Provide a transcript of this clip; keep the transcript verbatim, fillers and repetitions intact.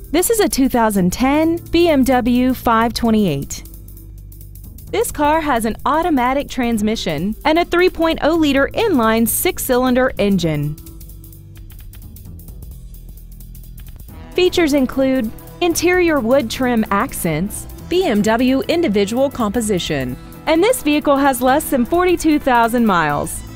This is a two thousand ten B M W five twenty-eight. This car has an automatic transmission and a three point oh liter inline six-cylinder engine. Features include interior wood trim accents, B M W individual composition, and this vehicle has less than forty-two thousand miles.